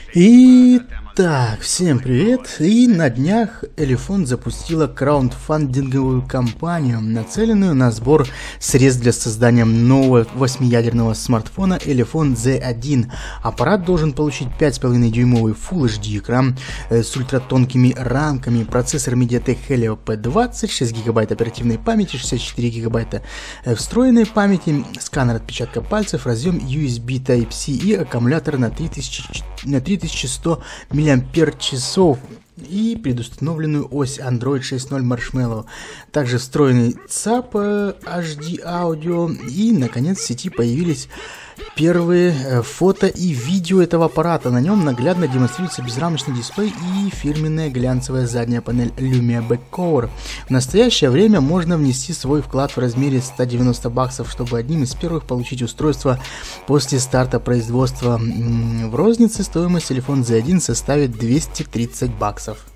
Итак, всем привет! И на днях Элефон запустила краундфандинговую кампанию, нацеленную на сбор средств для создания нового 8-ядерного смартфона Элефон Z1. Аппарат должен получить 5,5-дюймовый Full HD экран с ультратонкими рамками, процессор MediaTek Helio P20, 6 ГБ оперативной памяти, 64 ГБ встроенной памяти, сканер отпечатка пальцев, разъем USB Type-C и аккумулятор на 3100 мАч и предустановленную ось Android 6.0 Marshmallow. Также встроенный ЦАП HD аудио, и наконец в сети появились первые фото и видео этого аппарата. На нем наглядно демонстрируется безрамочный дисплей и фирменная глянцевая задняя панель Lumia Backcover. В настоящее время можно внести свой вклад в размере $190, чтобы одним из первых получить устройство после старта производства. В рознице стоимость телефона Z1 составит $230.